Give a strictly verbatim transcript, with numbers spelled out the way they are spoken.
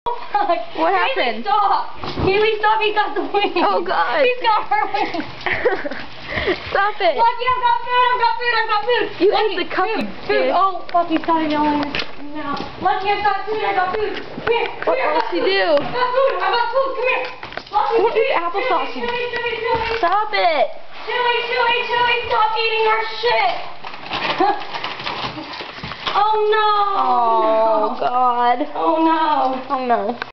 fuck. What Haley, happened? Stop. Haley, stop. He got the wings. Oh, God. He's got her wings. Stop it. Lucky, I've got food. I've got food. I've got food. You Lucky, ate the cup food, of food. fish. Oh, fuck. He's got it on now. Lucky, I've got food. I've got food. Come here. Come What here. else you do? I've got food. I've got food. Come here. Lucky, Don't eat Chewy, applesauce. Chewy, Chewy, Chewy, Chewy. Stop it. Chewy, Chewy, Chewy, stop eating our shit. Oh no. Oh, God. Oh no. Oh, no.